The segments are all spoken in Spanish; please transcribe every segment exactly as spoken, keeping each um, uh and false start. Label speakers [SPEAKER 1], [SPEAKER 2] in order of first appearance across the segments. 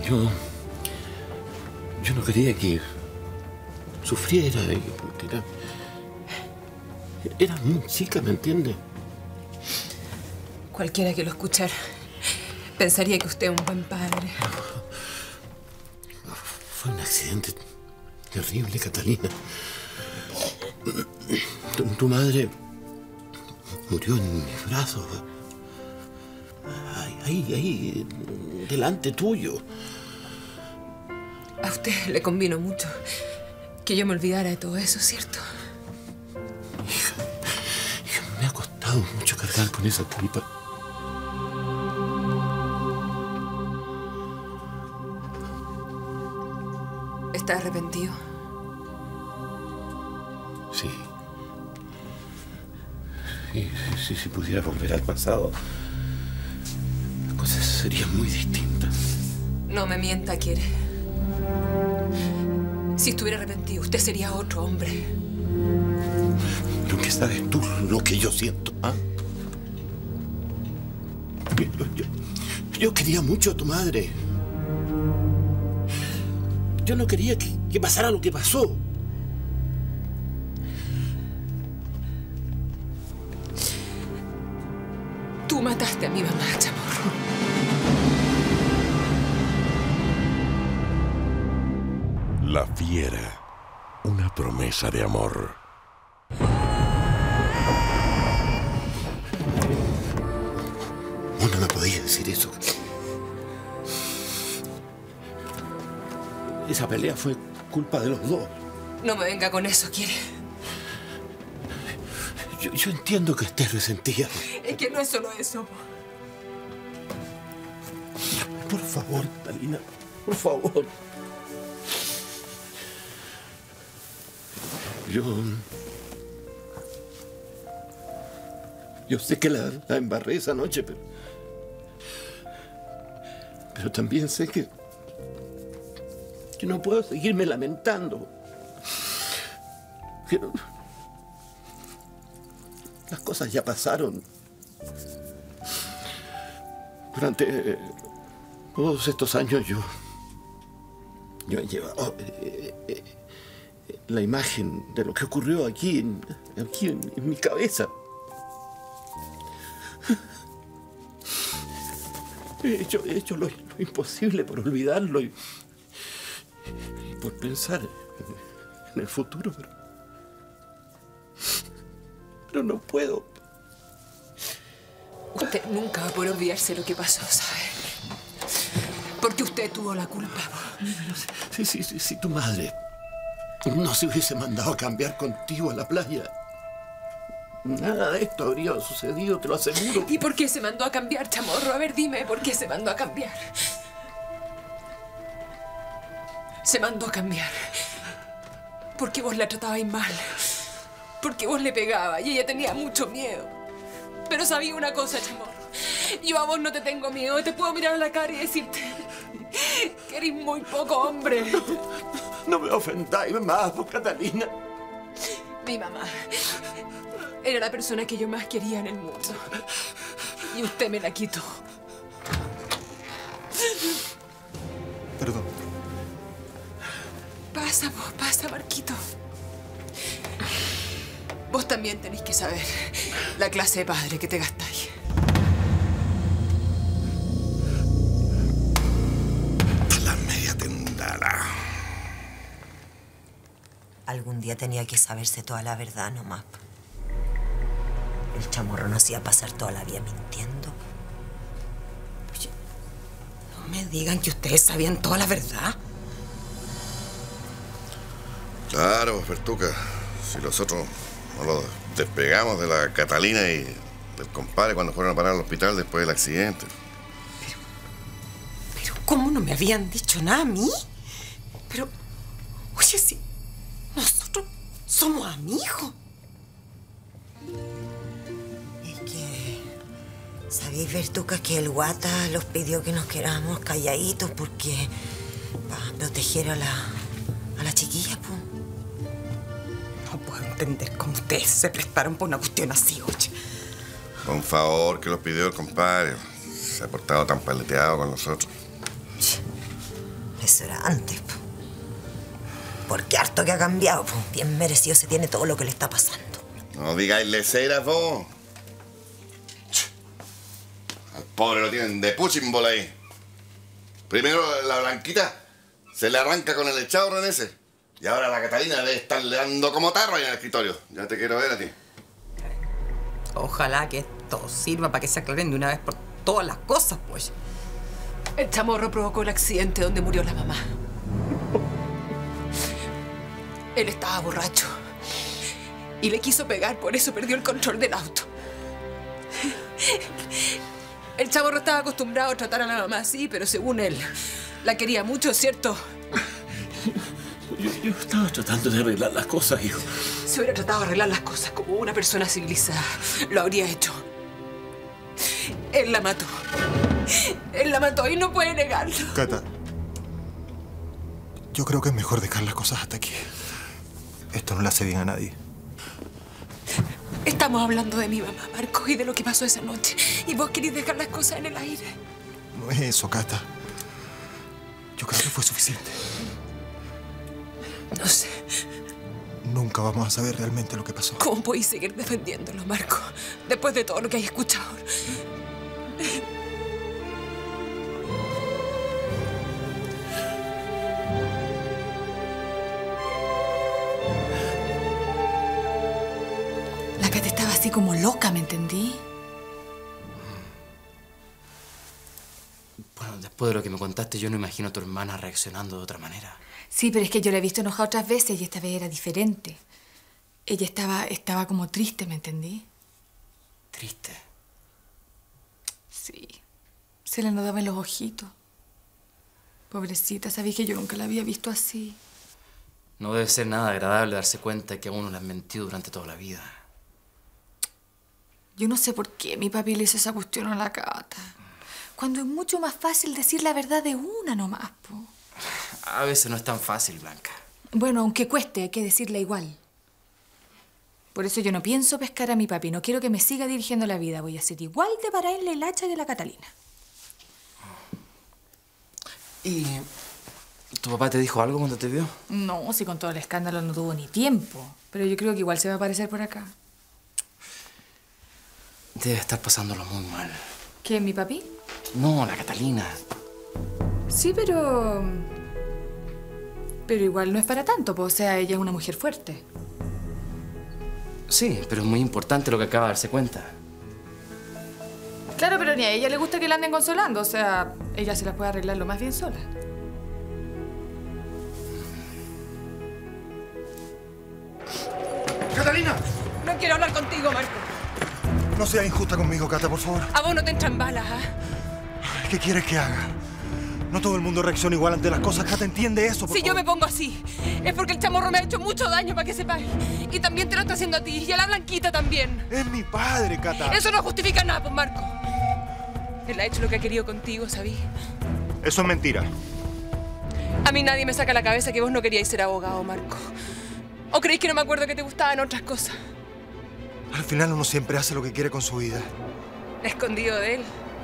[SPEAKER 1] Yo... Yo no quería que sufriera. Era, era muy chica, ¿me entiende?
[SPEAKER 2] Cualquiera que lo escuchara pensaría que usted es un buen padre.
[SPEAKER 1] Fue un accidente terrible, Catalina. Tu, tu madre murió en mis brazos. Ahí, ahí, ahí, delante tuyo.
[SPEAKER 2] A usted le convino mucho que yo me olvidara de todo eso, ¿cierto?
[SPEAKER 1] Hija, hija, me ha costado mucho cargar con esa culpa.
[SPEAKER 2] ¿Está arrepentido?
[SPEAKER 1] Sí. Sí, sí, sí, si pudiera volver al pasado, las cosas serían muy distintas.
[SPEAKER 2] No me mienta, quiere. Si estuviera arrepentido, usted sería otro hombre.
[SPEAKER 1] Lo que sabes tú, lo que yo siento, ¿ah? Yo, yo, yo quería mucho a tu madre. Yo no quería que, que pasara lo que pasó.
[SPEAKER 2] Tú mataste a mi mamá, Chamorro.
[SPEAKER 3] La fiera, una promesa de amor.
[SPEAKER 1] Vos no me podías decir eso. Esa pelea fue culpa de los dos.
[SPEAKER 2] No me venga con eso, ¿quiere?
[SPEAKER 1] Yo, yo entiendo que estés resentida.
[SPEAKER 2] Es que no es solo eso.
[SPEAKER 1] Por favor, Catalina, por favor. Yo... Yo sé que la, la embarré esa noche, pero... Pero también sé que... que no puedo seguirme lamentando. Que no- las cosas ya pasaron. Durante eh, todos estos años yo... Yo he llevado eh, eh, eh, la imagen de lo que ocurrió aquí, en, aquí en, en mi cabeza. He hecho, he hecho lo, lo imposible por olvidarlo y, y por pensar en, en el futuro, pero... Pero no puedo.
[SPEAKER 2] Usted nunca va a poder olvidarse de lo que pasó, ¿sabe? Porque usted tuvo la culpa.
[SPEAKER 1] Sí, sí, sí, sí, tu madre no se hubiese mandado a cambiar contigo a la playa, nada de esto habría sucedido, te lo aseguro.
[SPEAKER 2] ¿Y por qué se mandó a cambiar, Chamorro? A ver, dime, ¿por qué se mandó a cambiar? Se mandó a cambiar porque vos la tratabais mal, porque vos le pegabas y ella tenía mucho miedo. Pero sabía una cosa, Chamorro. Yo a vos no te tengo miedo. Te puedo mirar a la cara y decirte que eres muy poco hombre.
[SPEAKER 1] No, no me ofendáis más, Catalina.
[SPEAKER 2] Mi mamá era la persona que yo más quería en el mundo. Y usted me la quitó.
[SPEAKER 1] Perdón.
[SPEAKER 2] Pasa, vos, pasa, Marquito. Vos también tenéis que saber la clase de padre que te gastáis.
[SPEAKER 3] La media tendala.
[SPEAKER 4] Algún día tenía que saberse toda la verdad nomás. El Chamorro no hacía pasar toda la vida mintiendo.
[SPEAKER 2] Oye, no me digan que ustedes sabían toda la verdad.
[SPEAKER 3] Claro, Fertuca. Si nosotros nos lo despegamos de la Catalina y del compadre cuando fueron a parar al hospital después del accidente.
[SPEAKER 2] Pero, pero, ¿cómo no me habían dicho nada a mí? Pero, oye, si nosotros somos amigos.
[SPEAKER 4] Es que... ¿Sabéis, Fertuca, que el Guata los pidió que nos quedáramos calladitos porque... para proteger a la... a la chiquilla, pues?
[SPEAKER 2] No puedo entender cómo ustedes se prestaron por una cuestión así, oye.
[SPEAKER 3] Fue un favor que los pidió el compadre. Se ha portado tan paleteado con nosotros.
[SPEAKER 4] Eso era antes, po. Porque harto que ha cambiado, po. Bien merecido se tiene todo lo que le está pasando.
[SPEAKER 3] No digáis leceras, vos. Al pobre lo tienen de puchimbola ahí. Primero la Blanquita se le arranca con el echado en ese. Y ahora la Catalina debe estarle dando como tarro ahí en el escritorio. Ya te quiero ver a ti.
[SPEAKER 5] Ojalá que esto sirva para que se aclaren de una vez por todas las cosas, pues.
[SPEAKER 2] El chamorro provocó el accidente donde murió la mamá. Él estaba borracho. Y le quiso pegar, por eso perdió el control del auto. El chamorro estaba acostumbrado a tratar a la mamá así, pero según él, la quería mucho, ¿cierto?
[SPEAKER 1] Yo, yo estaba tratando de arreglar las cosas, hijo.
[SPEAKER 2] Si hubiera tratado de arreglar las cosas como una persona civilizada, lo habría hecho. Él la mató. Él la mató y no puede negarlo.
[SPEAKER 6] Cata, yo creo que es mejor dejar las cosas hasta aquí. Esto no le hace bien a nadie.
[SPEAKER 2] Estamos hablando de mi mamá, Marcos, y de lo que pasó esa noche. Y vos querés dejar las cosas en el aire.
[SPEAKER 6] No es eso, Cata. Yo creo que fue suficiente.
[SPEAKER 2] No sé.
[SPEAKER 6] Nunca vamos a saber realmente lo que pasó.
[SPEAKER 2] ¿Cómo podéis seguir defendiéndolo, Marcos? Después de todo lo que hay escuchado. La Cata estaba así como loca, ¿me entendí?
[SPEAKER 7] Bueno, después de lo que me contaste, yo no imagino a tu hermana reaccionando de otra manera.
[SPEAKER 8] Sí, pero es que yo la he visto enojada otras veces y esta vez era diferente. Ella estaba, estaba como triste, ¿me entendí?
[SPEAKER 7] ¿Triste?
[SPEAKER 8] Sí. Se le notaban los ojitos. Pobrecita, sabía que yo nunca la había visto así.
[SPEAKER 7] No debe ser nada agradable darse cuenta que a uno le han mentido durante toda la vida.
[SPEAKER 8] Yo no sé por qué mi papi le hizo esa cuestión a la Cata. Cuando es mucho más fácil decir la verdad de una nomás, po.
[SPEAKER 7] A veces no es tan fácil, Blanca.
[SPEAKER 8] Bueno, aunque cueste, hay que decirla igual. Por eso yo no pienso pescar a mi papi. No quiero que me siga dirigiendo la vida. Voy a ser igual de paraíla y lacha que la Catalina.
[SPEAKER 7] ¿Y tu papá te dijo algo cuando te vio?
[SPEAKER 8] No, si con todo el escándalo no tuvo ni tiempo. Pero yo creo que igual se va a aparecer por acá.
[SPEAKER 7] Debe estar pasándolo muy mal.
[SPEAKER 8] ¿Qué, mi papi?
[SPEAKER 7] No, la Catalina.
[SPEAKER 8] Sí, pero... Pero igual no es para tanto, pues. O sea, ella es una mujer fuerte.
[SPEAKER 7] Sí, pero es muy importante lo que acaba de darse cuenta.
[SPEAKER 8] Claro, pero ni a ella le gusta que la anden consolando. O sea, ella se las puede arreglar lo más bien sola.
[SPEAKER 6] ¡Catalina!
[SPEAKER 2] No quiero hablar contigo, Marco.
[SPEAKER 6] No seas injusta conmigo, Cata, por favor.
[SPEAKER 2] A vos no te entran balas, ¿ah?
[SPEAKER 6] ¿Qué quieres que haga? No todo el mundo reacciona igual ante las cosas. Cata, entiende eso, por
[SPEAKER 2] Si
[SPEAKER 6] favor.
[SPEAKER 2] yo me pongo así, es porque el chamorro me ha hecho mucho daño, para que sepáis. Y también te lo está haciendo a ti, y a la Blanquita también.
[SPEAKER 6] Es mi padre, Cata.
[SPEAKER 2] Eso no justifica nada, pues, Marco. Él ha hecho lo que ha querido contigo, ¿sabí?
[SPEAKER 6] Eso es mentira.
[SPEAKER 2] A mí nadie me saca la cabeza que vos no queríais ser abogado, Marco. ¿O creéis que no me acuerdo que te gustaban otras cosas?
[SPEAKER 6] Al final uno siempre hace lo que quiere con su vida.
[SPEAKER 2] Escondido de él.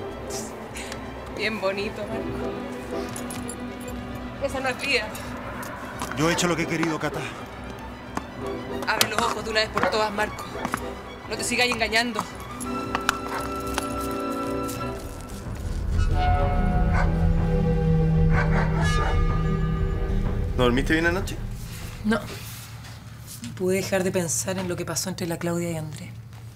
[SPEAKER 2] Bien bonito, Marco. Esa no es vida.
[SPEAKER 6] Yo he hecho lo que he querido, Cata.
[SPEAKER 2] Abre los ojos de una vez por todas, Marco. No te sigáis engañando.
[SPEAKER 9] ¿No dormiste bien anoche?
[SPEAKER 5] No. No pude dejar de pensar en lo que pasó entre la Claudia y Andrés.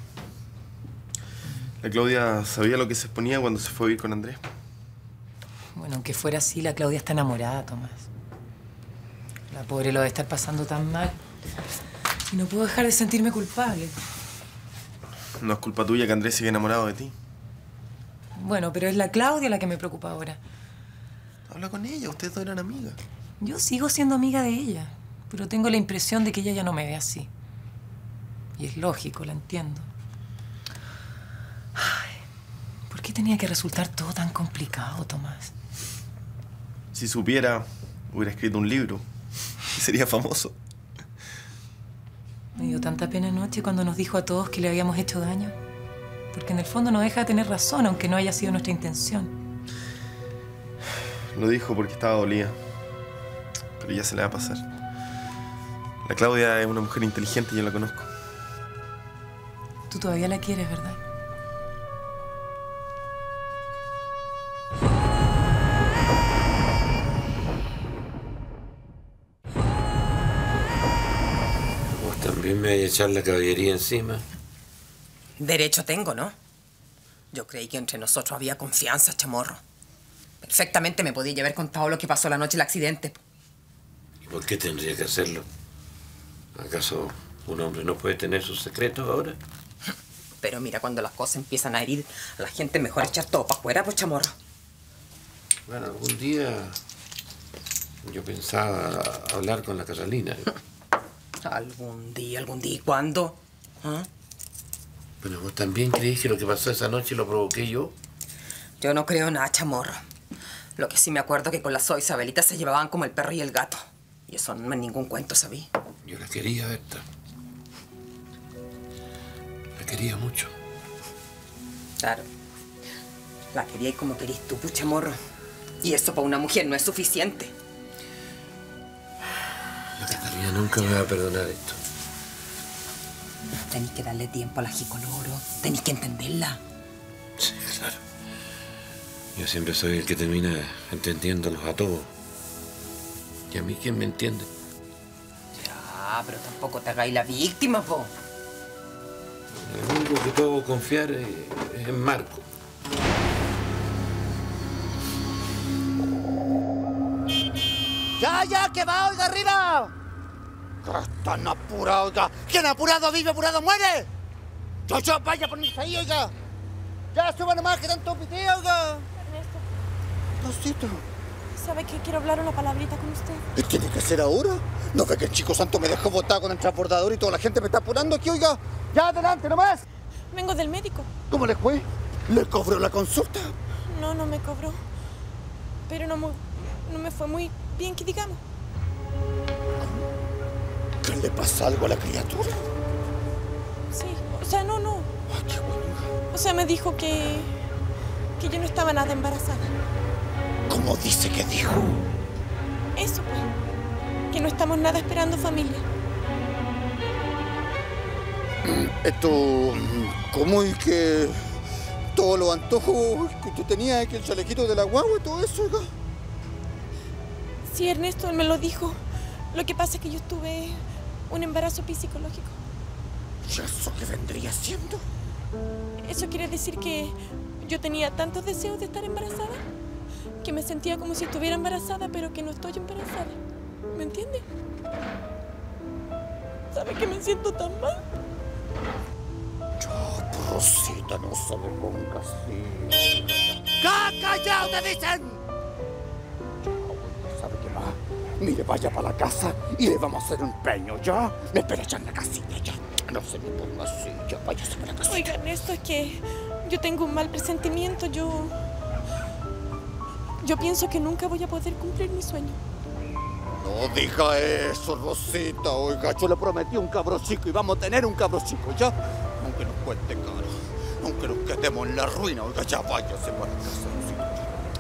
[SPEAKER 9] La Claudia sabía lo que se exponía cuando se fue a vivir con Andrés.
[SPEAKER 5] Bueno, aunque fuera así, la Claudia está enamorada, Tomás. La pobre lo debe estar pasando tan mal. Y no puedo dejar de sentirme culpable.
[SPEAKER 9] No es culpa tuya que Andrés siga enamorado de ti.
[SPEAKER 5] Bueno, pero es la Claudia la que me preocupa ahora.
[SPEAKER 9] Habla con ella, ustedes dos eran amigas.
[SPEAKER 5] Yo sigo siendo amiga de ella, pero tengo la impresión de que ella ya no me ve así. Y es lógico, la entiendo. Ay, ¿por qué tenía que resultar todo tan complicado, Tomás?
[SPEAKER 9] Si supiera, hubiera escrito un libro. Y sería famoso.
[SPEAKER 5] Me dio tanta pena anoche cuando nos dijo a todos que le habíamos hecho daño. Porque en el fondo no deja de tener razón, aunque no haya sido nuestra intención.
[SPEAKER 9] Lo dijo porque estaba dolida. pero ya se le va a pasar. La Claudia es una mujer inteligente, yo la conozco.
[SPEAKER 5] Tú todavía la quieres, ¿verdad?
[SPEAKER 1] ¿Vos también me vais a echar la caballería encima?
[SPEAKER 10] Derecho tengo, ¿no? Yo creí que entre nosotros había confianza, chamorro. Perfectamente me podía haber contado lo que pasó la noche del accidente.
[SPEAKER 1] ¿Y por qué tendría que hacerlo? ¿Acaso un hombre no puede tener sus secretos ahora?
[SPEAKER 10] Pero mira, cuando las cosas empiezan a herir a la gente, mejor echar todo para afuera, pues, chamorro.
[SPEAKER 1] Bueno, algún día yo pensaba hablar con la Catalina.
[SPEAKER 10] Algún día, algún día. ¿Y cuándo? ¿Ah?
[SPEAKER 1] Bueno, ¿vos también creéis que lo que pasó esa noche lo provoqué yo?
[SPEAKER 10] Yo no creo nada, chamorro. Lo que sí me acuerdo es que con la Zoe Isabelita se llevaban como el perro y el gato. Y eso no es ningún cuento, ¿sabí?
[SPEAKER 1] Yo la quería, Berta. La quería mucho.
[SPEAKER 10] Claro. La quería como querís tú, pues, chamorro. Y eso para una mujer no es suficiente.
[SPEAKER 1] La Catalina nunca me va a perdonar esto.
[SPEAKER 10] Tenéis que darle tiempo a la Jicoloro. Tenéis que entenderla.
[SPEAKER 1] Sí, claro. Yo siempre soy el que termina entendiéndolos a todos. ¿Y a mí quién me entiende?
[SPEAKER 10] Ya, pero tampoco te hagáis la víctima, po.
[SPEAKER 1] El único que puedo confiar es, es en Marco.
[SPEAKER 11] ¡Ya, ya, que va, oiga, arriba! ¡Están apurados, oiga! ¿Quién apurado vive, apurado muere? ¡Yo, yo, vaya, ponerse ahí, oiga! ¡Ya, suba nomás, que tanto piteo, oiga!
[SPEAKER 12] Ernesto.
[SPEAKER 11] Rosito.
[SPEAKER 12] ¿Sabe que quiero hablar una palabrita con usted?
[SPEAKER 11] ¿Y tiene que ser ahora? ¿No ve que el chico santo me dejó botado con el transbordador y toda la gente me está apurando aquí, oiga? ¡Ya, adelante, nomás!
[SPEAKER 12] Vengo del médico.
[SPEAKER 11] ¿Cómo le fue? ¿Le cobró la consulta?
[SPEAKER 12] No, no me cobró. Pero no, no me fue muy bien, que digamos.
[SPEAKER 11] ¿Que le pasa algo a la criatura?
[SPEAKER 12] Sí, o sea, no, no.
[SPEAKER 11] Ay, qué bueno.
[SPEAKER 12] O sea, me dijo que... que yo no estaba nada embarazada.
[SPEAKER 11] ¿Cómo dice que dijo?
[SPEAKER 12] Eso, pues. Que no estamos nada esperando familia.
[SPEAKER 11] Esto... ¿Cómo es que... todos los antojos que usted tenía, que el chalequito de la guagua y todo eso, oiga?
[SPEAKER 12] Sí, Ernesto, él me lo dijo. Lo que pasa es que yo tuve un embarazo psicológico.
[SPEAKER 11] ¿Y eso qué vendría siendo?
[SPEAKER 12] Eso quiere decir que yo tenía tantos deseos de estar embarazada que me sentía como si estuviera embarazada, pero que no estoy embarazada. ¿Me entiende? ¿Sabe que me siento tan mal?
[SPEAKER 11] Ya, Rosita, no se me ponga así. ¡Ya, callado, te dicen! Ya, ¿sabe qué más? Mire, vaya para la casa y le vamos a hacer un peño, ¿ya? Me espera ya en la casita, ya. No se me ponga así, ya, váyase para la casita.
[SPEAKER 12] Oiga, Ernesto, es que yo tengo un mal presentimiento. Yo... Yo pienso que nunca voy a poder cumplir mi sueño.
[SPEAKER 11] No diga eso, Rosita. Oiga, yo le prometí un cabro chico y vamos a tener un cabro chico, ¿ya? Aunque nos cueste caro, aunque nos quedemos en la ruina, oiga, ya váyase para la casa, Rosita.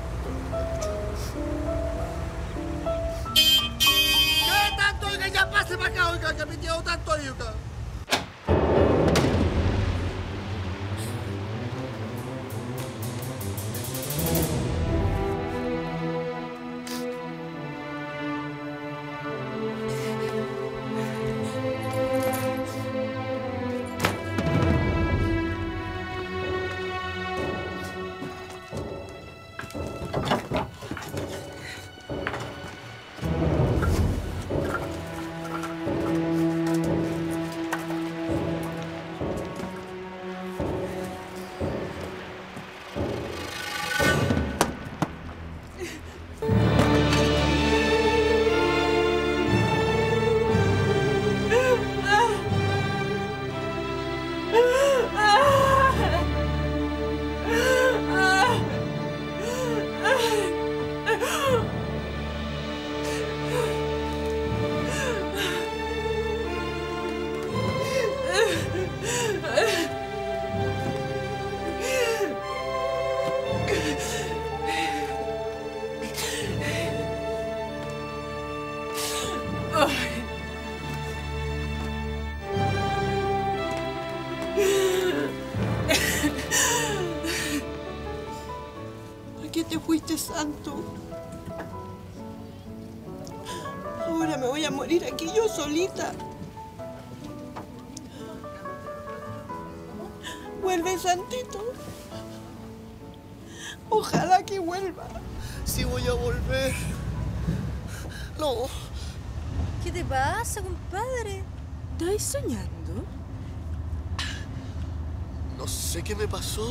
[SPEAKER 11] ¿Qué tanto, oiga? Ya pase para acá, oiga, que ha metido tanto ahí, oiga.
[SPEAKER 12] te fuiste santo. Ahora me voy a morir aquí yo solita. Vuelve, Santito. Ojalá que vuelva.
[SPEAKER 13] Sí voy a volver. No.
[SPEAKER 14] ¿Qué te pasa, compadre?
[SPEAKER 12] ¿Estás soñando?
[SPEAKER 13] No sé qué me pasó.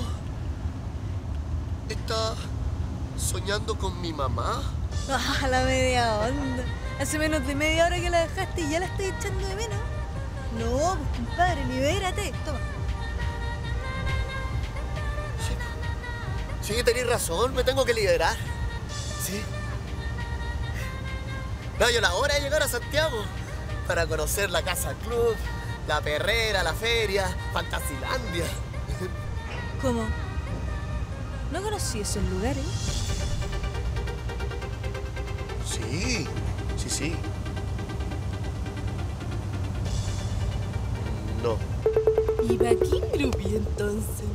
[SPEAKER 13] ¿Está soñando con mi mamá?
[SPEAKER 14] Ah, la media onda. Hace menos de media hora que la dejaste y ya la estoy echando de menos. No, pues compadre, libérate. Toma.
[SPEAKER 13] Sí, tenés razón, me tengo que liberar. Sí. No, yo la hora de llegar a Santiago para conocer la Casa Club, la Perrera, la Feria, Fantasilandia.
[SPEAKER 14] ¿Cómo? ¿No conocí esos lugares?
[SPEAKER 13] Sí, sí, sí. No.
[SPEAKER 12] ¿Y para qué grupi entonces?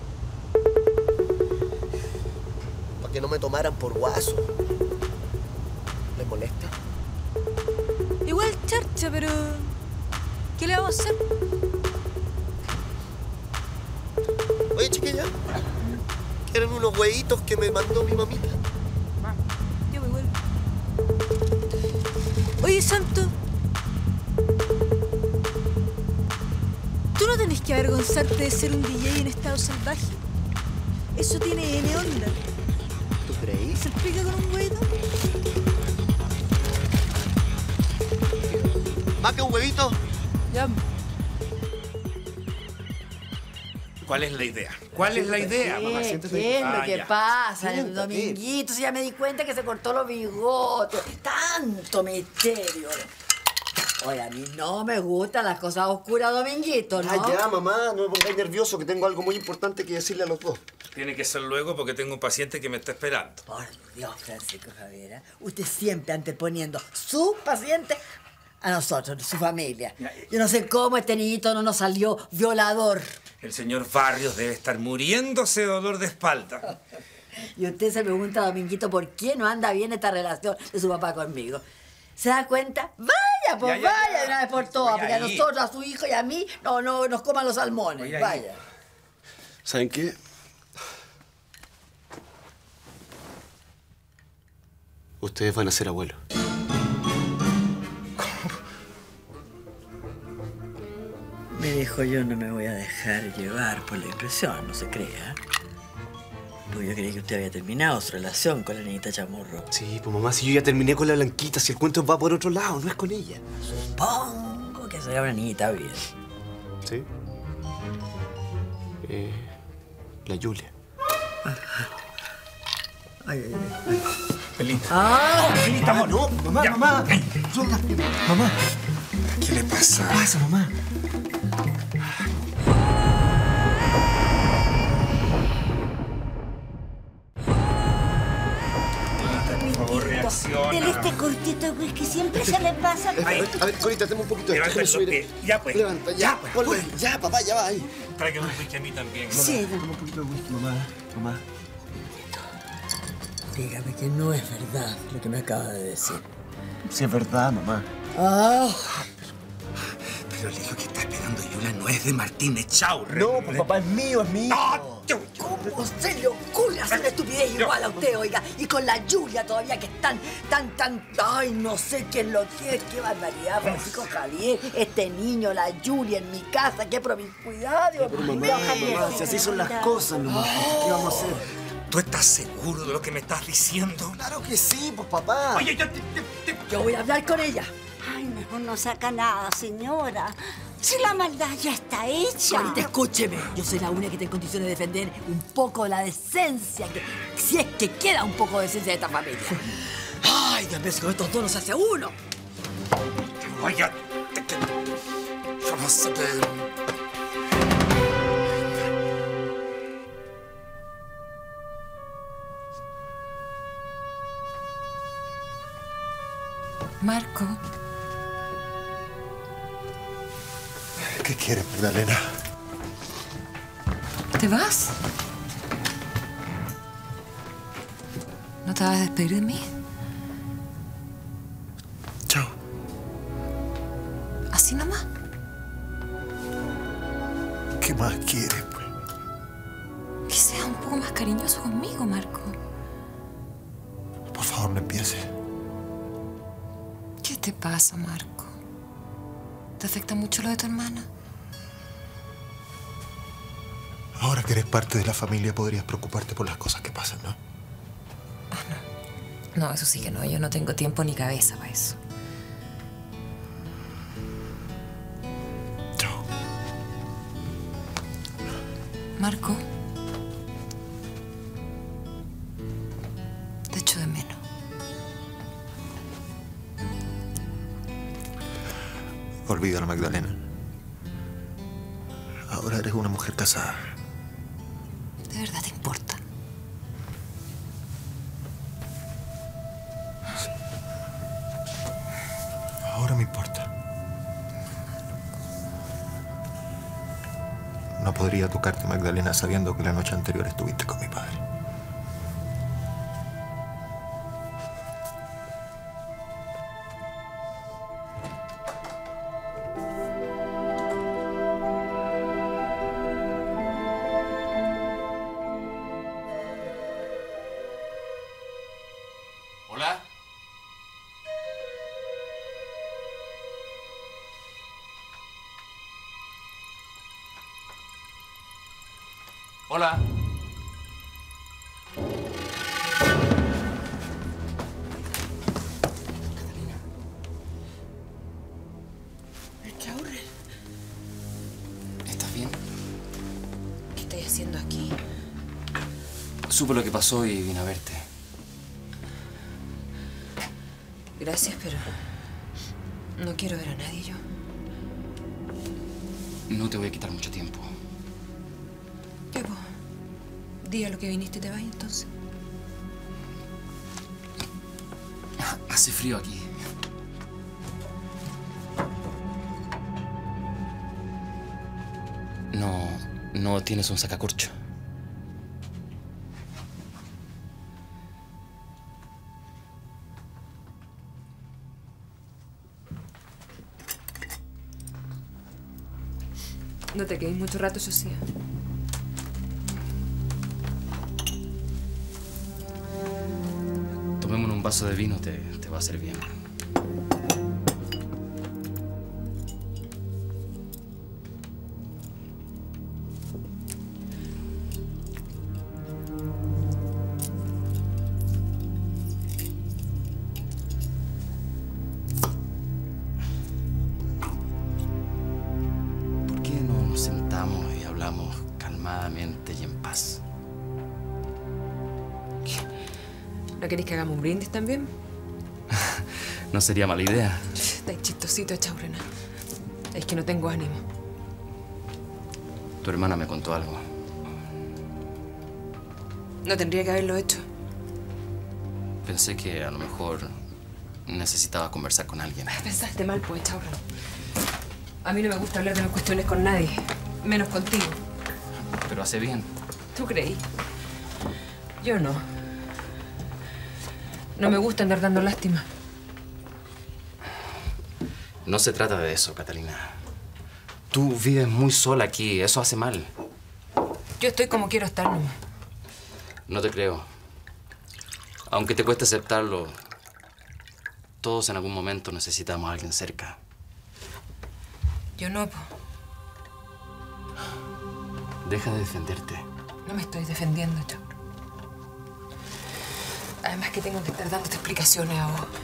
[SPEAKER 13] Para que no me tomaran por guaso. ¿Les molesta?
[SPEAKER 14] Igual charcha, pero... ¿qué le vamos a hacer?
[SPEAKER 13] Oye, chiquilla, ¿quieren unos huevitos que me mandó mi mamita?
[SPEAKER 14] Yo me vuelvo. Oye, Santo. ¿Tú no tenés que avergonzarte de ser un D J en estado salvaje? Eso tiene N onda.
[SPEAKER 13] ¿Tú creí?
[SPEAKER 14] ¿Se explica con un huevito?
[SPEAKER 13] ¿Más que un huevito?
[SPEAKER 14] Ya.
[SPEAKER 15] ¿Cuál es la idea? ¿Cuál es la idea, mamá?
[SPEAKER 16] ¿Qué,
[SPEAKER 15] Siéntate.
[SPEAKER 16] ¿Qué es
[SPEAKER 15] Ah,
[SPEAKER 16] lo que
[SPEAKER 15] ya.
[SPEAKER 16] pasa,
[SPEAKER 15] Siéntate.
[SPEAKER 16] Dominguito? Si ya me di cuenta que se cortó los bigotes. Tanto misterio. Oye, a mí no me gustan las cosas oscuras, Dominguito, ¿no?
[SPEAKER 13] Ah, ya, mamá, no me pongáis nervioso, que tengo algo muy importante que decirle a los dos.
[SPEAKER 15] Tiene que ser luego porque tengo un paciente que me está esperando.
[SPEAKER 16] Por Dios, Francisco Javier, ¿eh? Usted siempre anteponiendo sus pacientes a nosotros, su familia. Yo no sé cómo este niñito no nos salió violador.
[SPEAKER 15] El señor Barrios debe estar muriéndose de dolor de espalda.
[SPEAKER 16] Y usted se pregunta, Dominguito, ¿por qué no anda bien esta relación de su papá conmigo? ¿Se da cuenta? ¡Vaya, pues
[SPEAKER 15] Ya, ya,
[SPEAKER 16] vaya
[SPEAKER 15] ya.
[SPEAKER 16] de una vez por todas!
[SPEAKER 9] Voy
[SPEAKER 16] Porque a
[SPEAKER 9] ahí.
[SPEAKER 16] nosotros, a su hijo y a mí, no, no nos coman los salmones.
[SPEAKER 9] Voy ahí.
[SPEAKER 16] Vaya.
[SPEAKER 9] ¿Saben qué? Ustedes van a ser abuelos.
[SPEAKER 16] Me dijo, yo no me voy a dejar llevar por la impresión, no se crea. Pues yo creí que usted había terminado su relación con la niñita Chamorro.
[SPEAKER 9] Sí, pues mamá, si yo ya terminé con la Blanquita, si el cuento va por otro lado, no es con ella.
[SPEAKER 16] Supongo que será una niñita bien.
[SPEAKER 9] ¿Sí? Eh, la Julia.
[SPEAKER 16] Ay, ay, ay.
[SPEAKER 15] Pelita.
[SPEAKER 16] ¡Ah!
[SPEAKER 15] Pelita, amor.
[SPEAKER 6] No, mamá, mamá. Mamá.
[SPEAKER 15] ¿Qué le pasa?
[SPEAKER 6] ¿Qué pasa, mamá?
[SPEAKER 15] Por favor, reacciona.
[SPEAKER 14] Dele este cortito, pues, que siempre se le pasa.
[SPEAKER 9] A ver, a ver, Corita, tenme un poquito de esto.
[SPEAKER 15] Levanta
[SPEAKER 9] Déjame
[SPEAKER 15] los
[SPEAKER 9] subir.
[SPEAKER 15] pies. Ya, pues.
[SPEAKER 9] Levanta, ya,
[SPEAKER 15] Ya, pues.
[SPEAKER 9] ponlo ahí. Ya, papá, ya va ahí.
[SPEAKER 15] Tráigame un whisky a mí también.
[SPEAKER 16] Sí,
[SPEAKER 6] Dame un poquito de whisky, mamá. Mamá.
[SPEAKER 16] dígame que no es verdad lo que me acaba de decir.
[SPEAKER 6] Sí, es verdad, mamá.
[SPEAKER 16] ¡Ah!
[SPEAKER 15] Pero el hijo que está esperando Yula no es de Martínez Chaurre.
[SPEAKER 6] No, pues papá, es mío, es mío.
[SPEAKER 16] ¿Cómo se le ocurre hacer una estupidez igual a usted, oiga? Y con la Julia todavía que es tan, tan, tan... Ay, no sé quién lo quiere. Qué barbaridad, Francisco Javier. Este niño, la Julia en mi casa. Qué promiscuidad, Dios
[SPEAKER 6] Pero
[SPEAKER 16] mío.
[SPEAKER 6] mamá, mamá, si así son las cosas, mamá. ¿Qué vamos a hacer?
[SPEAKER 15] ¿Tú estás seguro de lo que me estás diciendo?
[SPEAKER 6] Claro que sí, pues papá.
[SPEAKER 15] Oye, yo te, te, te...
[SPEAKER 16] Yo voy a hablar con ella.
[SPEAKER 14] Ay, mejor no saca nada, señora. Si la maldad ya está hecha.
[SPEAKER 16] Juanita, escúcheme. Yo soy la única que está en condiciones de defender un poco la decencia, que, si es que queda un poco de decencia de esta familia. Ay, Dios mío, si con estos dos nos hace uno.
[SPEAKER 15] Vaya, te, te, yo no sé qué...
[SPEAKER 5] Marco.
[SPEAKER 6] ¿Qué quieres, Magdalena?
[SPEAKER 5] ¿Te vas? ¿No te vas a despedir de mí?
[SPEAKER 9] Chao.
[SPEAKER 5] ¿Así nomás?
[SPEAKER 9] ¿Qué más quieres, pues?
[SPEAKER 5] Que seas un poco más cariñoso conmigo, Marco.
[SPEAKER 9] Por favor, no empieces.
[SPEAKER 5] ¿Qué te pasa, Marco? ¿Te afecta mucho lo de tu hermana?
[SPEAKER 9] Ahora que eres parte de la familia, podrías preocuparte por las cosas que pasan, ¿no?
[SPEAKER 5] No, eso sí que no. Yo no tengo tiempo ni cabeza para eso.
[SPEAKER 9] Chao.
[SPEAKER 5] Marco. Te echo de menos.
[SPEAKER 9] Olvídalo, Magdalena. Ahora eres una mujer casada.
[SPEAKER 5] ¿De verdad te importa?
[SPEAKER 9] Ahora me importa. No podría tocarte, Magdalena, sabiendo que la noche anterior estuviste con mi padre.
[SPEAKER 7] ¿Hola? Hola.
[SPEAKER 2] Echaurren.
[SPEAKER 7] ¿Estás bien?
[SPEAKER 2] ¿Qué estáis haciendo aquí?
[SPEAKER 7] Supe lo que pasó y vine a verte.
[SPEAKER 2] Gracias, pero no quiero ver a nadie yo.
[SPEAKER 7] No te voy a quitar mucho tiempo.
[SPEAKER 2] ¿Qué vos? Di a lo que viniste y te vas entonces.
[SPEAKER 7] Hace frío aquí. No, no tienes un sacacorcho.
[SPEAKER 2] No te quedes mucho rato, Socia.
[SPEAKER 7] Tomémonos un vaso de vino, te, te va a hacer bien. ¿Por qué no nos sentamos y hablamos calmadamente y en paz?
[SPEAKER 2] ¿No queréis que hagamos un brindis también?
[SPEAKER 7] No sería mala idea.
[SPEAKER 2] Estáis chistosito, Echaurren. Es que no tengo ánimo.
[SPEAKER 7] Tu hermana me contó algo.
[SPEAKER 2] No tendría que haberlo hecho.
[SPEAKER 7] Pensé que a lo mejor necesitaba conversar con alguien.
[SPEAKER 2] Pensaste mal, pues, Echaurren. A mí no me gusta hablar de mis cuestiones con nadie, menos contigo.
[SPEAKER 7] Pero hace bien.
[SPEAKER 2] ¿Tú creí? Yo no. No me gusta andar dando lástima.
[SPEAKER 7] No se trata de eso, Catalina. Tú vives muy sola aquí. Eso hace mal.
[SPEAKER 2] Yo estoy como quiero estar nomás.
[SPEAKER 7] No te creo. Aunque te cueste aceptarlo, todos en algún momento necesitamos a alguien cerca.
[SPEAKER 2] Yo no, po.
[SPEAKER 7] Deja de defenderte.
[SPEAKER 2] No me estoy defendiendo, Echaurren. Además que tengo que estar dándote explicaciones a vos.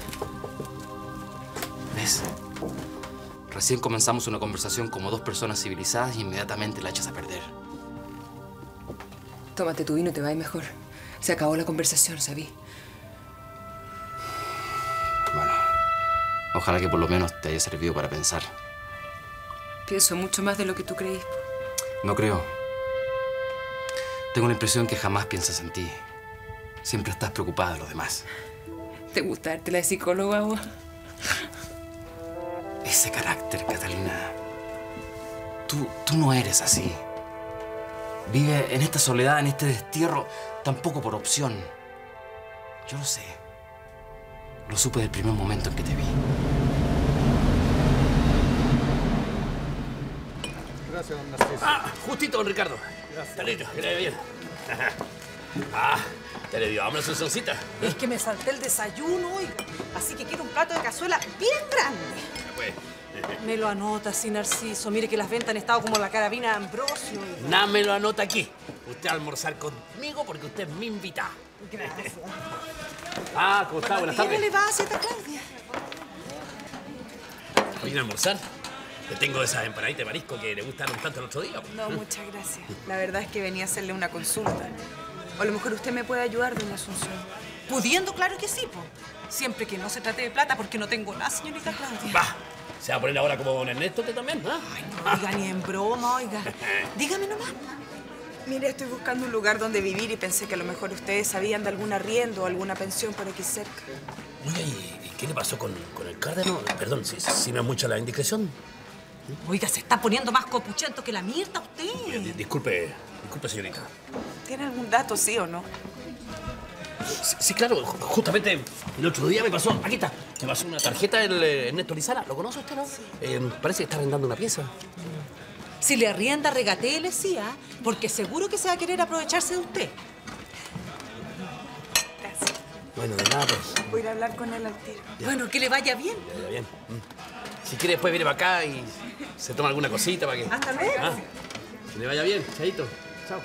[SPEAKER 7] ¿Ves? Recién comenzamos una conversación como dos personas civilizadas y inmediatamente la echas a perder.
[SPEAKER 2] Tómate tu vino y te va a ir mejor. Se acabó la conversación, ¿sabí?
[SPEAKER 7] Bueno, ojalá que por lo menos te haya servido para pensar.
[SPEAKER 2] Pienso mucho más de lo que tú creís.
[SPEAKER 7] No creo. Tengo la impresión que jamás piensas en ti. Siempre estás preocupada de los demás.
[SPEAKER 2] ¿Te gusta darte la de psicóloga, vos?
[SPEAKER 7] Ese carácter, Catalina. Tú, tú no eres así. Vive en esta soledad, en este destierro, tampoco por opción. Yo lo sé. Lo supe del primer momento en que te vi.
[SPEAKER 17] Gracias, don Narciso.
[SPEAKER 18] Ah, justito, don Ricardo. Está listo, que le vaya bien. Ah, ¿te le dio hambre a su solcita?
[SPEAKER 19] Es que me salté el desayuno, oiga. Así que quiero un plato de cazuela bien grande.
[SPEAKER 18] Pues,
[SPEAKER 19] Me lo anota, sí, Narciso. Mire que las ventas han estado como la carabina de Ambrosio. oiga.
[SPEAKER 18] nada me lo anota aquí. Usted va a almorzar conmigo porque usted me invita.
[SPEAKER 19] Gracias.
[SPEAKER 18] Ah, ¿cómo está? Buenas
[SPEAKER 19] ¿Cómo
[SPEAKER 18] tardes.
[SPEAKER 19] le va a Cita Claudia?
[SPEAKER 18] ¿Viene a almorzar? Le tengo esas empanaditas de marisco que le gustaron tanto el otro día.
[SPEAKER 20] No, muchas gracias. La verdad es que venía a hacerle una consulta. O a lo mejor usted me puede ayudar, doña Asunción.
[SPEAKER 19] Pudiendo, claro que sí, po. Siempre que no se trate de plata, porque no tengo nada, señorita Claudia.
[SPEAKER 18] Va, ¿se va a poner ahora como don Ernesto usted también? ¿Ah?
[SPEAKER 19] Ay, no, oiga, ni en broma, oiga. Dígame nomás.
[SPEAKER 20] Mire, estoy buscando un lugar donde vivir y pensé que a lo mejor ustedes sabían de algún arriendo o alguna pensión por aquí cerca.
[SPEAKER 18] Oye, ¿y qué le pasó con, con el cárdeno? Perdón, si, si no es mucha la indiscreción.
[SPEAKER 19] Oiga, se está poniendo más copuchento que la mierda usted.
[SPEAKER 18] Di- Disculpe, disculpe, señorita.
[SPEAKER 20] ¿Tiene algún dato, sí o no?
[SPEAKER 18] Sí, sí, claro, ju- justamente el otro día me pasó, aquí está, me pasó una tarjeta el eh, Ernesto Lizara. ¿Lo conoce usted, no? Eh, parece que está arrendando una pieza.
[SPEAKER 19] Si le arrienda, regatéele, sí, ¿ah? Porque seguro que se va a querer aprovecharse de usted.
[SPEAKER 20] Gracias.
[SPEAKER 18] Bueno, de nada, pues.
[SPEAKER 20] Voy a ir a hablar con él al tiro.
[SPEAKER 19] Bueno, que le vaya bien.
[SPEAKER 18] Ya, ya, bien. Mm. Si quiere, después viene para acá y se toma alguna cosita para que...
[SPEAKER 19] Hasta luego.
[SPEAKER 18] Ah, que le vaya bien, chaito. Chao.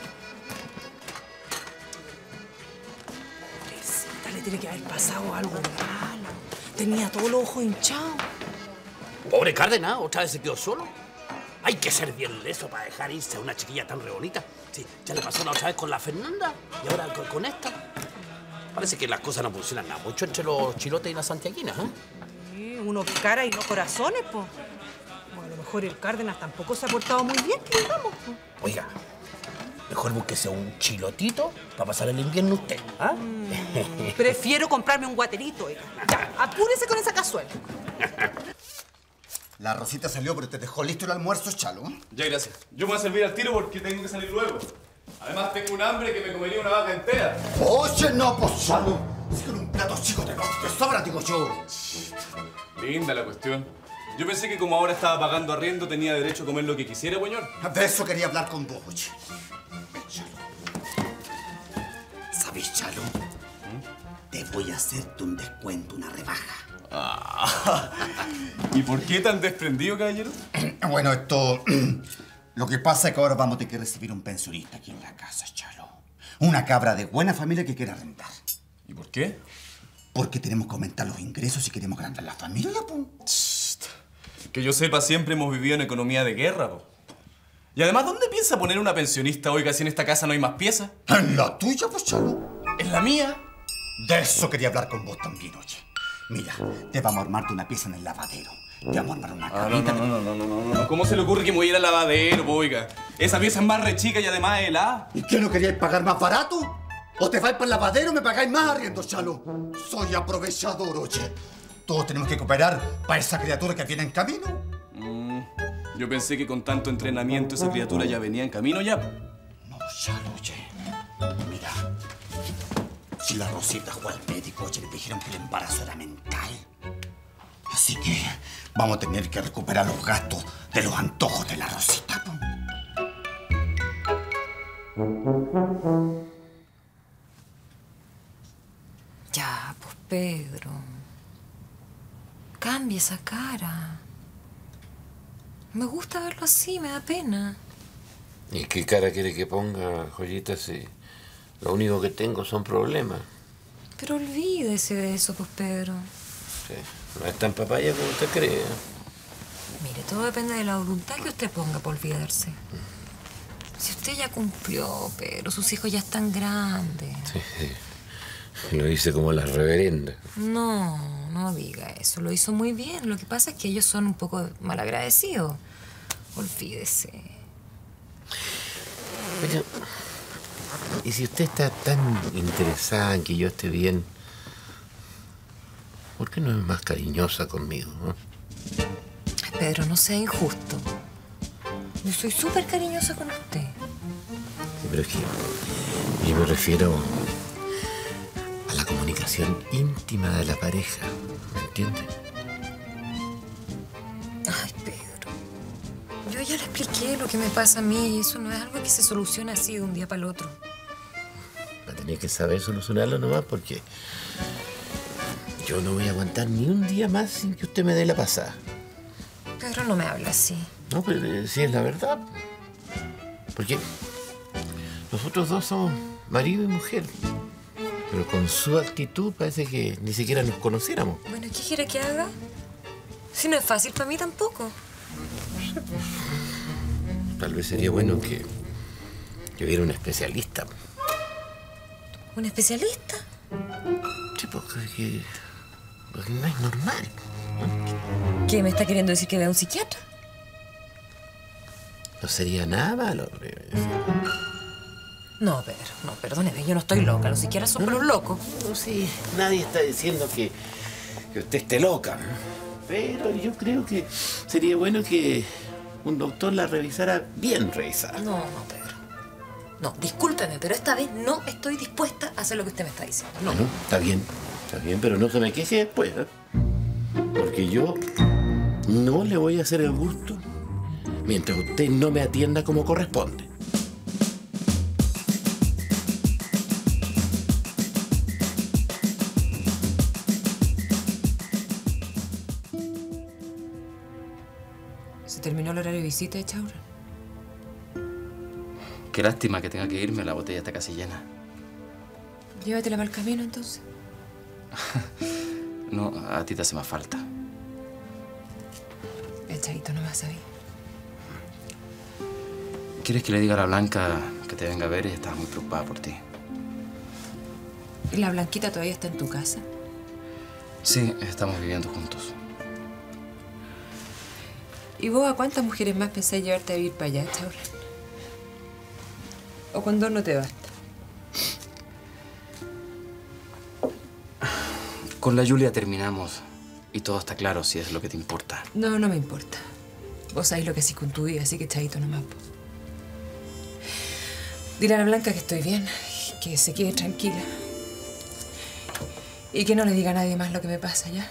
[SPEAKER 19] Pobrecita, le tiene que haber pasado algo malo. Tenía todos los ojos hinchados.
[SPEAKER 18] Pobre Cárdenas, otra vez se quedó solo. Hay que ser bien leso para dejar irse a una chiquilla tan re bonita. Sí, ya le pasó la otra vez con la Fernanda y ahora con, con esta. Parece que las cosas no funcionan nada mucho entre los chilotes y las santiaguinas, ¿eh?
[SPEAKER 19] Sí, uno cara y no corazones, po. Bueno, a lo mejor el Cárdenas tampoco se ha portado muy bien, que digamos, po.
[SPEAKER 18] Oiga, mejor búsquese un chilotito para pasar el invierno usted, ¿ah?
[SPEAKER 19] Prefiero comprarme un guaterito, oiga. Ya, apúrese con esa cazuela.
[SPEAKER 11] La Rosita salió, pero te dejó listo el almuerzo, Chalo.
[SPEAKER 21] Ya, gracias. Yo me voy a servir al tiro porque tengo que salir luego. Además, tengo un hambre que me comería una vaca entera.
[SPEAKER 11] Oye, no, pues, Chalo. Es que en un plato chico te, te sobra, digo yo.
[SPEAKER 21] Linda la cuestión. Yo pensé que como ahora estaba pagando arriendo, tenía derecho a comer lo que quisiera, señor.
[SPEAKER 11] De eso quería hablar con vos, oye. Chalo. ¿Sabes, Chalo? Te voy a hacerte un descuento, una rebaja.
[SPEAKER 21] Ah. ¿Y por qué tan desprendido, caballero?
[SPEAKER 11] Bueno, esto... Lo que pasa es que ahora vamos a tener que recibir un pensionista aquí en la casa, Chalo. Una cabra de buena familia que quiere rentar.
[SPEAKER 21] ¿Y por qué?
[SPEAKER 11] Porque tenemos que aumentar los ingresos y queremos agrandar la familia, pues.
[SPEAKER 21] Que yo sepa, siempre hemos vivido en economía de guerra, po. Y además, ¿dónde piensa poner una pensionista, oiga, si en esta casa no hay más piezas?
[SPEAKER 11] En la tuya, pues, Chalo.
[SPEAKER 21] ¿En la mía?
[SPEAKER 11] De eso quería hablar con vos también, oye. Mira, te vamos a armarte una pieza en el lavadero. Te vamos a armar una
[SPEAKER 21] Ah, no,
[SPEAKER 11] camita.
[SPEAKER 21] no, no, no, no, no, no. ¿Cómo se le ocurre que me voy a ir al lavadero, po, oiga? Esa pieza es más re chica y además es helada.
[SPEAKER 11] ¿Y qué, no queríais pagar más barato? ¿O te vais para el lavadero y me pagáis más arriendo, Chalo? Soy aprovechador, oye. Todos tenemos que cooperar para esa criatura que viene en camino.
[SPEAKER 21] Mm, yo pensé que con tanto entrenamiento esa criatura ya venía en camino ya.
[SPEAKER 11] No, Chalo, oye. Mira, si la Rosita fue al médico, oye, le dijeron que el embarazo era mental. Así que vamos a tener que recuperar los gastos de los antojos de la Rosita.
[SPEAKER 4] Ya, pues Pedro. Cambia esa cara. Me gusta verlo así, me da pena.
[SPEAKER 1] ¿Y qué cara quiere que ponga, joyita, si lo único que tengo son problemas?
[SPEAKER 4] Pero olvídese de eso, pues Pedro.
[SPEAKER 1] Sí, no es tan papaya como usted cree.
[SPEAKER 4] Mire, todo depende de la voluntad que usted ponga por olvidarse. Si usted ya cumplió, Pedro, sus hijos ya están grandes.
[SPEAKER 1] Sí, sí. Lo hice como la reverenda.
[SPEAKER 4] No, no diga eso. Lo hizo muy bien. Lo que pasa es que ellos son un poco malagradecidos. Olvídese.
[SPEAKER 1] Oye, y si usted está tan interesada en que yo esté bien, ¿por qué no es más cariñosa conmigo? ¿No?
[SPEAKER 4] Pedro, no sea injusto. Yo soy súper cariñosa con usted.
[SPEAKER 1] Pero es que yo me refiero a la comunicación íntima de la pareja, ¿me entiendes?
[SPEAKER 5] Ay, Pedro. Yo ya le expliqué lo que me pasa a mí y eso no es algo que se soluciona así de un día para el otro.
[SPEAKER 1] Va a tener que saber solucionarlo nomás porque yo no voy a aguantar ni un día más sin que usted me dé la pasada.
[SPEAKER 5] Pedro, no me habla así.
[SPEAKER 1] No, pero eh, sí es la verdad. Porque nosotros dos somos marido y mujer. Pero con su actitud parece que ni siquiera nos conociéramos.
[SPEAKER 5] Bueno, ¿qué quiere que haga? Si no es fácil para mí tampoco.
[SPEAKER 1] Tal vez sería bueno que, que hubiera un especialista.
[SPEAKER 5] ¿Un especialista?
[SPEAKER 1] Sí, porque, que, porque no es normal.
[SPEAKER 5] ¿Qué me está queriendo decir que vea un psiquiatra?
[SPEAKER 1] No sería nada malo.
[SPEAKER 5] No, Pedro, no, perdóneme, yo no estoy loca. Los psiquiatras son los locos.
[SPEAKER 1] No, sí, nadie está diciendo que, que usted esté loca. Pero yo creo que sería bueno que un doctor la revisara bien revisada.
[SPEAKER 5] No, no, Pedro. No, discúlpeme, pero esta vez no estoy dispuesta a hacer lo que usted me está diciendo. No.
[SPEAKER 1] Bueno, está bien, está bien, pero no se me queje después, ¿eh? Porque yo no le voy a hacer el gusto mientras usted no me atienda como corresponde.
[SPEAKER 5] ¿Se terminó el horario de visita de Chaura?
[SPEAKER 7] Qué lástima que tenga que irme, la botella está casi llena.
[SPEAKER 5] Llévatela para el camino, entonces.
[SPEAKER 7] No, a ti te hace más falta.
[SPEAKER 5] El Chaito no va a saber.
[SPEAKER 7] ¿Quieres que le diga a la Blanca que te venga a ver? Ella estaba muy preocupada por ti.
[SPEAKER 5] ¿Y la Blanquita todavía está en tu casa?
[SPEAKER 7] Sí, estamos viviendo juntos.
[SPEAKER 5] ¿Y vos a cuántas mujeres más pensáis llevarte a vivir para allá, Chaura? ¿O cuando no te basta?
[SPEAKER 7] Con la Julia terminamos y todo está claro si es lo que te importa.
[SPEAKER 5] No, no me importa. Vos sabés lo que hacís con tu vida, así que Chaito nomás. Po. Dile a la Blanca que estoy bien, que se quede tranquila. Y que no le diga a nadie más lo que me pasa, ¿ya?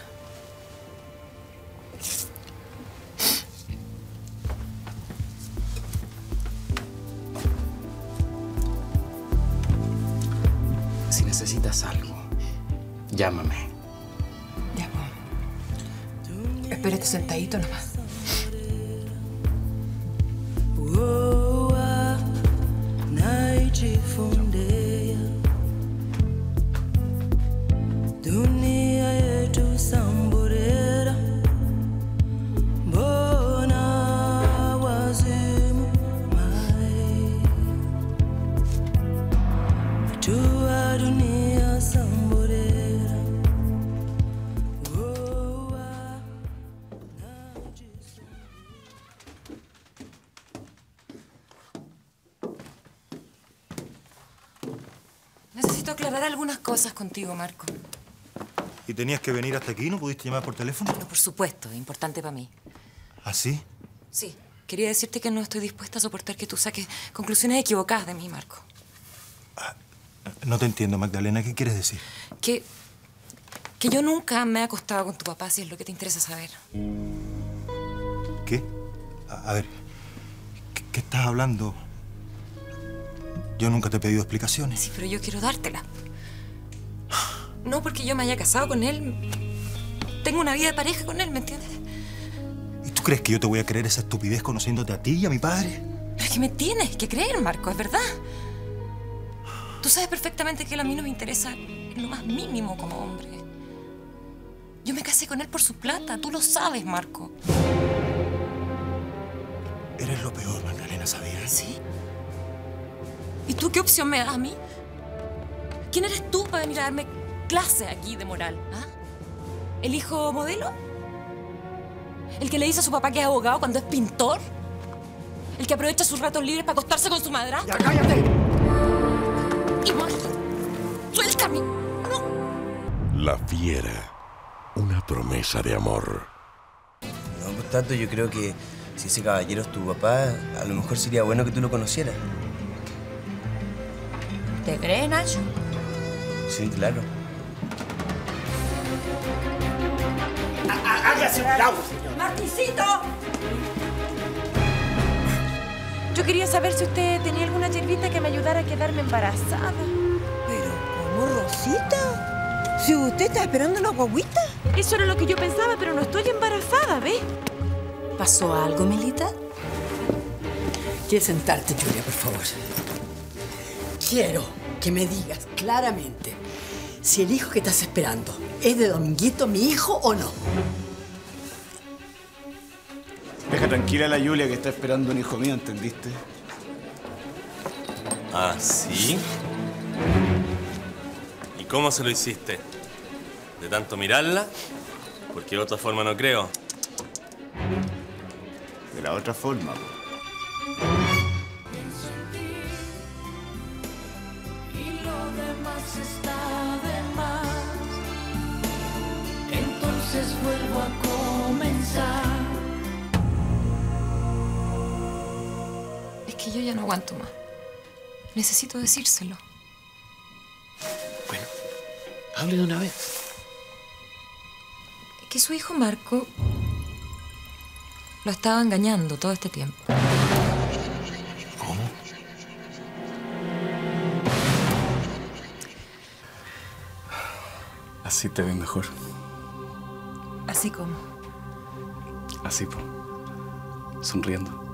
[SPEAKER 7] Si necesitas algo, llámame.
[SPEAKER 5] Ya, pues. Espérate sentadito nomás.
[SPEAKER 3] Dunia yetu samburera, mbona wazimu mai, tua dunia samburera.
[SPEAKER 5] Necesito aclarar algunas cosas contigo, Marco.
[SPEAKER 6] ¿Y tenías que venir hasta aquí? ¿No pudiste llamar por teléfono?
[SPEAKER 5] No, por supuesto, es importante para mí.
[SPEAKER 6] ¿Ah, sí?
[SPEAKER 5] Sí, quería decirte que no estoy dispuesta a soportar que tú saques conclusiones equivocadas de mí, Marco.
[SPEAKER 6] No te entiendo, Magdalena. ¿Qué quieres decir?
[SPEAKER 5] Que... que yo nunca me he acostado con tu papá, si es lo que te interesa saber.
[SPEAKER 6] ¿Qué? A, a ver, ¿qué, ¿qué estás hablando? Yo nunca te he pedido explicaciones.
[SPEAKER 5] Sí, pero yo quiero dártela. No porque yo me haya casado con él. Tengo una vida de pareja con él, ¿me entiendes?
[SPEAKER 6] ¿Y tú crees que yo te voy a creer esa estupidez conociéndote a ti y a mi padre?
[SPEAKER 5] Es que me tienes que creer, Marco, es verdad. Tú sabes perfectamente que él a mí no me interesa en lo más mínimo como hombre. Yo me casé con él por su plata, tú lo sabes, Marco.
[SPEAKER 6] Eres lo peor, Magdalena, ¿sabías?
[SPEAKER 5] Sí. ¿Y tú qué opción me das a mí? ¿Quién eres tú para venir a darme clase aquí de moral? ¿Ah? ¿El hijo modelo? ¿El que le dice a su papá que es abogado cuando es pintor? ¿El que aprovecha sus ratos libres para acostarse con su madrastra?
[SPEAKER 3] ¡Ya cállate!
[SPEAKER 5] ¡Y más! ¡Suéltame!
[SPEAKER 22] La fiera. Una promesa de amor.
[SPEAKER 23] No, por tanto, yo creo que si ese caballero es tu papá, a lo mejor sería bueno que tú lo conocieras.
[SPEAKER 5] ¿Te crees, Nacho?
[SPEAKER 23] Sí, claro.
[SPEAKER 15] ¡Hágase un lado, señor!
[SPEAKER 16] ¡Martincito!
[SPEAKER 5] Yo quería saber si usted tenía alguna hierbita que me ayudara a quedarme embarazada.
[SPEAKER 4] ¿Pero cómo, Rosita? Si usted está esperando una guagüita.
[SPEAKER 5] Eso era lo que yo pensaba, pero no estoy embarazada, ¿ves?
[SPEAKER 16] ¿Pasó algo, Melita? ¿Quieres sentarte, Julia, por favor? Quiero que me digas claramente si el hijo que estás esperando es de Dominguito, mi hijo, o no.
[SPEAKER 15] Deja tranquila a la Julia que está esperando un hijo mío, ¿entendiste?
[SPEAKER 8] ¿Ah, sí? ¿Y cómo se lo hiciste? ¿De tanto mirarla? Porque de otra forma no creo.
[SPEAKER 15] De la otra forma, po.
[SPEAKER 3] Y lo demás está de más. Entonces vuelvo a comenzar.
[SPEAKER 5] Es que yo ya no aguanto más. Necesito decírselo.
[SPEAKER 1] Bueno, hable de una vez.
[SPEAKER 5] Es que su hijo Marco lo estaba engañando todo este tiempo.
[SPEAKER 1] ¿Cómo?
[SPEAKER 21] Así te ves mejor.
[SPEAKER 5] Así como.
[SPEAKER 21] Así, po. Sonriendo.